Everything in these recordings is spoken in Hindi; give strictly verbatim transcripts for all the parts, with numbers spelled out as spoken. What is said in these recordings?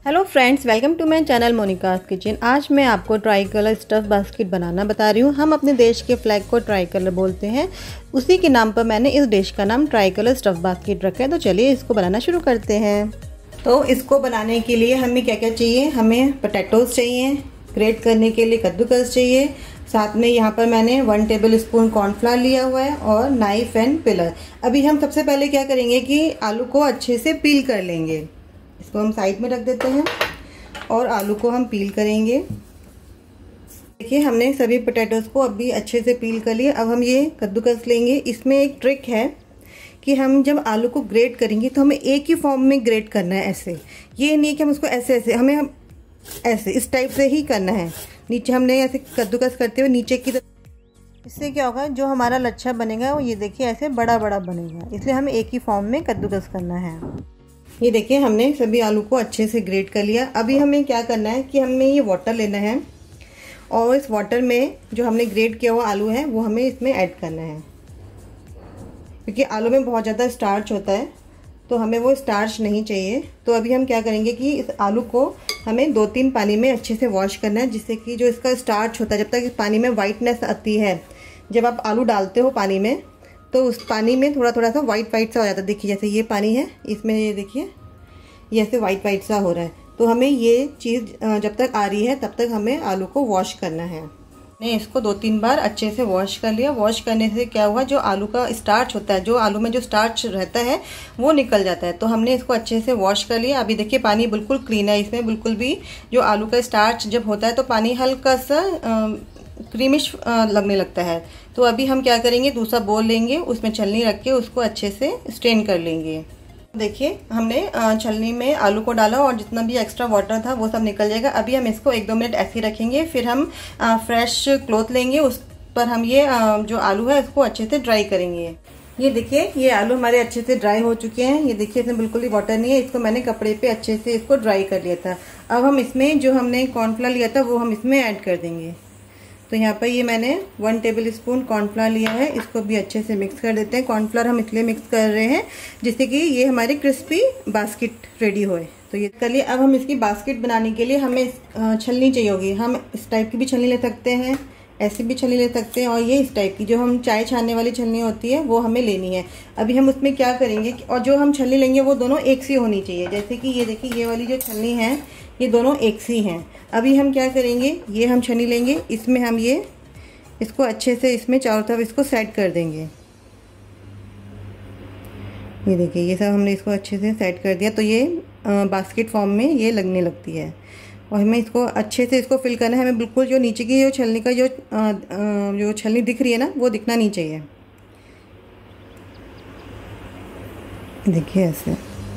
Hello friends, welcome to my channel Monica's kitchen. आज मैं आपको ट्राई कलर स्टफ़ बास्केट बनाना बता रही हूँ। हम अपने देश के फ्लैग को ट्राई कलर बोलते हैं, उसी के नाम पर मैंने इस डिश का नाम ट्राई कलर स्टफ़ बास्केट रखा है। तो चलिए इसको बनाना शुरू करते हैं। तो इसको बनाने के लिए हमें क्या क्या चाहिए, हमें पोटैटोज़ चाहिए, ग्रेट करने के लिए कद्दूकस चाहिए, साथ में यहाँ पर मैंने वन टेबल स्पून कॉर्नफ्लावर लिया हुआ है और नाइफ एंड पिलर। अभी हम सबसे पहले क्या करेंगे कि आलू को अच्छे से पील कर लेंगे। इसको हम साइड में रख देते हैं और आलू को हम पील करेंगे। देखिए हमने सभी पोटैटोज़ को अभी अच्छे से पील कर लिया। अब हम ये कद्दूकस लेंगे। इसमें एक ट्रिक है कि हम जब आलू को ग्रेट करेंगे तो हमें एक ही फॉर्म में ग्रेट करना है। ऐसे ये नहीं कि हम उसको ऐसे ऐसे हमें हम ऐसे इस टाइप से ही करना है। नीचे हमने ऐसे कद्दूकस करते हुए नीचे की तरफ। इससे क्या होगा, जो हमारा लच्छा बनेगा वो ये देखिए ऐसे बड़ा बड़ा बनेगा। इसलिए हमें एक ही फॉर्म में कद्दूकस करना है। ये देखिए हमने सभी आलू को अच्छे से ग्रेट कर लिया। अभी हमें क्या करना है कि हमें ये वाटर लेना है और इस वाटर में जो हमने ग्रेट किया हुआ आलू है वो हमें इसमें ऐड करना है, क्योंकि आलू में बहुत ज़्यादा स्टार्च होता है तो हमें वो स्टार्च नहीं चाहिए। तो अभी हम क्या करेंगे कि इस आलू को हमें दो तीन पानी में अच्छे से वॉश करना है, जिससे कि जो इसका स्टार्च होता है, जब तक इस पानी में वाइटनेस आती है, जब आप आलू डालते हो पानी में तो उस पानी में थोड़ा थोड़ा सा वाइट वाइट सा हो जाता है। देखिए जैसे ये पानी है, इसमें ये देखिए ये ऐसे वाइट वाइट सा हो रहा है। तो हमें ये चीज़ जब तक आ रही है तब तक हमें आलू को वॉश करना है। मैंने इसको दो तीन बार अच्छे से वॉश कर लिया। वॉश करने से क्या हुआ, जो आलू का स्टार्च होता है, जो आलू में जो स्टार्च रहता है वो निकल जाता है। तो हमने इसको अच्छे से वॉश कर लिया। अभी देखिए पानी बिल्कुल क्लीन है, इसमें बिल्कुल भी जो आलू का स्टार्च जब होता है तो पानी हल्का सा क्रीमिश लगने लगता है। तो अभी हम क्या करेंगे, दूसरा बोल लेंगे, उसमें छलनी रख के उसको अच्छे से स्ट्रेन कर लेंगे। देखिए हमने छलनी में आलू को डाला और जितना भी एक्स्ट्रा वाटर था वो सब निकल जाएगा। अभी हम इसको एक दो मिनट ऐसे ही रखेंगे, फिर हम फ्रेश क्लॉथ लेंगे, उस पर हम ये जो आलू है इसको अच्छे से ड्राई करेंगे। ये देखिए ये आलू हमारे अच्छे से ड्राई हो चुके हैं। ये देखिए इसमें बिल्कुल ही वाटर नहीं है। इसको मैंने कपड़े पे अच्छे से इसको ड्राई कर लिया था। अब हम इसमें जो हमने कॉर्नफ्लावर लिया था वो हम इसमें ऐड कर देंगे। तो यहाँ पर ये मैंने वन टेबल स्पून कॉर्नफ्लावर लिया है, इसको भी अच्छे से मिक्स कर देते हैं। कॉर्नफ्लावर हम इसलिए मिक्स कर रहे हैं जिससे कि ये हमारी क्रिस्पी बास्केट रेडी होए। तो ये कर लिए। अब हम इसकी बास्केट बनाने के लिए हमें छलनी चाहिए होगी। हम इस टाइप की भी छलनी ले सकते हैं, ऐसी भी छलनी ले सकते हैं, और ये इस टाइप की जो हम चाय छानने वाली छलनी होती है वो हमें लेनी है। अभी हम उसमें क्या करेंगे, और जो हम छलनी लेंगे वो दोनों एक सी होनी चाहिए। जैसे कि ये देखिए ये वाली जो छलनी है ये दोनों एक सी हैं। अभी हम क्या करेंगे, ये हम छलनी लेंगे, इसमें हम ये इसको अच्छे से इसमें चारों तरफ इसको सेट कर देंगे। ये देखिए ये सब हमने इसको अच्छे से सेट कर दिया। तो ये बास्केट फॉर्म में ये लगने लगती है और हमें इसको अच्छे से इसको फिल करना है। हमें बिल्कुल जो नीचे की जो छलनी का जो आ, आ, जो छलनी दिख रही है ना वो दिखना नहीं चाहिए। देखिए ऐसे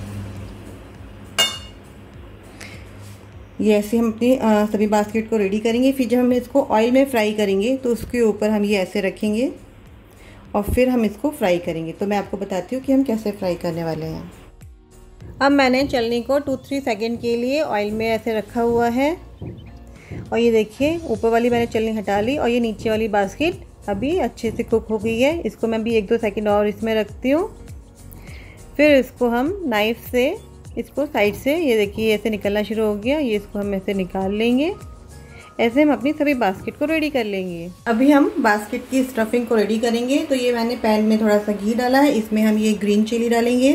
ये ऐसे हम अपनी आ, सभी बास्केट को रेडी करेंगे। फिर जब हम इसको ऑयल में फ्राई करेंगे तो उसके ऊपर हम ये ऐसे रखेंगे और फिर हम इसको फ्राई करेंगे। तो मैं आपको बताती हूँ कि हम कैसे फ्राई करने वाले हैं। अब मैंने चलनी को टू थ्री सेकेंड के लिए ऑयल में ऐसे रखा हुआ है और ये देखिए ऊपर वाली मैंने चलनी हटा ली और ये नीचे वाली बास्केट अभी अच्छे से कुक हो गई है। इसको मैं भी एक दो सेकेंड और इसमें रखती हूँ। फिर इसको हम नाइफ से इसको साइड से ये देखिए ऐसे निकलना शुरू हो गया, ये इसको हम ऐसे निकाल लेंगे। ऐसे हम अपनी सभी बास्केट को रेडी कर लेंगे। अभी हम बास्केट की स्टफिंग को रेडी करेंगे। तो ये मैंने पैन में थोड़ा सा घी डाला है, इसमें हम ये ग्रीन चिली डालेंगे,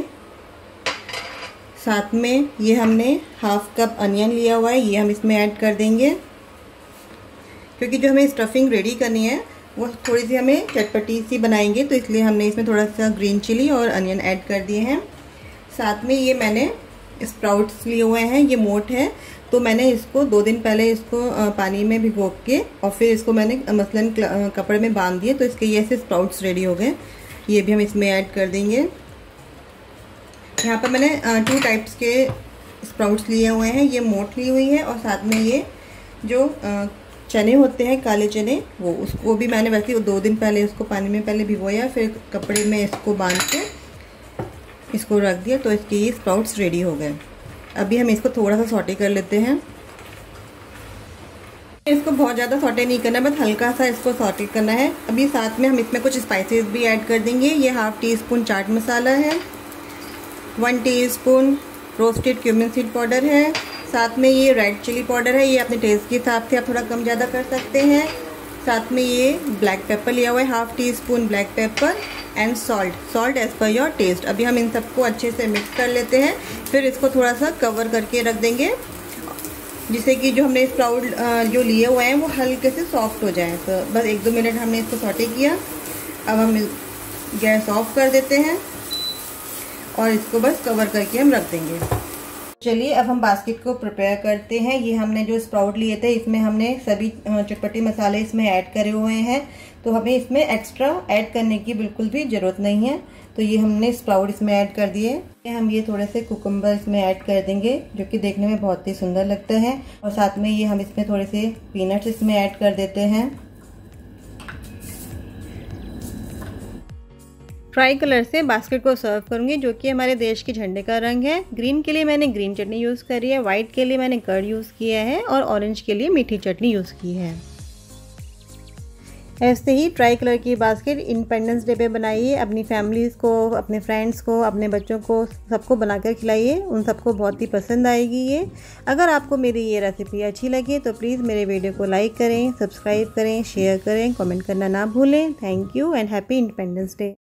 साथ में ये हमने हाफ कप अनियन लिया हुआ है, ये हम इसमें ऐड कर देंगे, क्योंकि जो हमें स्टफिंग रेडी करनी है वो थोड़ी सी हमें चटपटी सी बनाएंगे, तो इसलिए हमने इसमें थोड़ा सा ग्रीन चिली और अनियन ऐड कर दिए हैं। साथ में ये मैंने स्प्राउट्स लिए हुए हैं, ये मोट है, तो मैंने इसको दो दिन पहले इसको पानी में भिगो के और फिर इसको मैंने मसलन कपड़े में बांध दिए, तो इसके ये ऐसे स्प्राउट्स रेडी हो गए। ये भी हम इसमें ऐड कर देंगे। यहाँ पर मैंने टू टाइप्स के स्प्राउट्स लिए हुए हैं, ये मोट ली हुई है और साथ में ये जो चने होते हैं काले चने वो उसको भी मैंने वैसे दो दिन पहले उसको पानी में पहले भिगोया, फिर कपड़े में इसको बांध के इसको रख दिया, तो इसके ये स्प्राउट्स रेडी हो गए। अभी हम इसको थोड़ा सा सॉटे कर लेते हैं। इसको बहुत ज़्यादा सॉटे नहीं करना है, बस हल्का सा इसको सॉटे करना है। अभी साथ में हम इसमें कुछ स्पाइसेस भी ऐड कर देंगे। ये half tea spoon chaat masala है, one teaspoon roasted cumin seed powder है, साथ में ये रेड चिली पाउडर है, ये अपने टेस्ट के हिसाब से आप थोड़ा कम ज़्यादा कर सकते हैं। साथ में ये ब्लैक पेपर लिया हुआ है, half tea spoon black pepper and salt salt as per your taste. अभी हम इन सबको अच्छे से मिक्स कर लेते हैं, फिर इसको थोड़ा सा कवर करके रख देंगे जिससे कि जो हमने स्प्राउट जो लिए हुए हैं वो हल्के से सॉफ्ट हो जाए। तो बस एक दो मिनट हमने इसको सॉटे किया। अब हम गैस ऑफ कर देते हैं और इसको बस कवर करके हम रख देंगे। चलिए अब हम बास्केट को प्रिपेयर करते हैं। ये हमने जो स्प्राउट लिए थे इसमें हमने सभी चटपटे मसाले इसमें ऐड करे हुए हैं, तो हमें इसमें एक्स्ट्रा ऐड करने की बिल्कुल भी ज़रूरत नहीं है। तो ये हमने स्प्राउट इसमें ऐड कर दिए। हम ये थोड़े से कुकुम्बर इसमें ऐड कर देंगे जो कि देखने में बहुत ही सुंदर लगता है। और साथ में ये हम इसमें थोड़े से पीनट्स इसमें ऐड कर देते हैं। ट्राई कलर से बास्केट को सर्व करूंगी जो कि हमारे देश के झंडे का रंग है। ग्रीन के लिए मैंने ग्रीन चटनी यूज़ करी है, वाइट के लिए मैंने कर्ड यूज़ किया है और ऑरेंज के लिए मीठी चटनी यूज़ की है। ऐसे ही ट्राई कलर की बास्केट इंडिपेंडेंस डे पे बनाइए, अपनी फैमिलीज़ को, अपने फ्रेंड्स को, अपने बच्चों को, सबको बनाकर खिलाइए, उन सबको बहुत ही पसंद आएगी ये। अगर आपको मेरी ये रेसिपी अच्छी लगे तो प्लीज़ मेरे वीडियो को लाइक करें, सब्सक्राइब करें, शेयर करें, कमेंट करना ना भूलें। Thank you and happy Independence day.